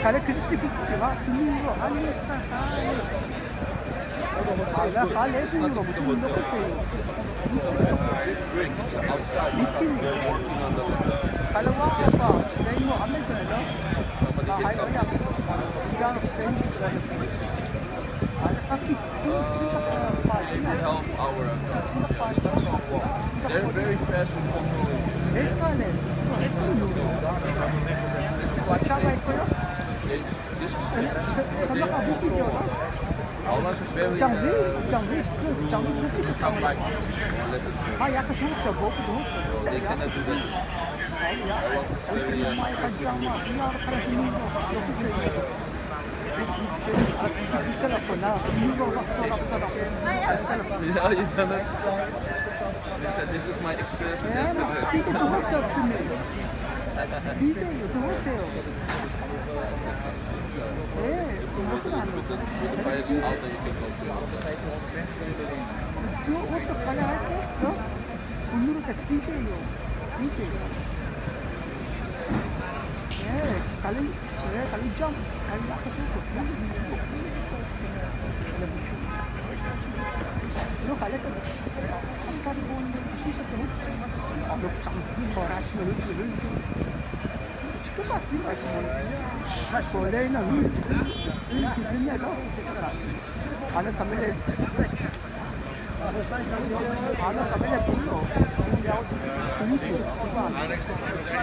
Kale Kristi bitti var. Finito, Alessa, Kale finito, finito così. It's outside. Working on the left. Kale wa, sei mo, a me quello. Somebody hit something. Half hour ago. Yeah, it's not so long. They're very fast with controlling. This is like safe. This is safe. They have control of that. Allah is very it's not like let it go. No, they cannot do that. Allah is very strict. Yeah, you done it. They said this is my experience with with the fires out that you can go Anak sampai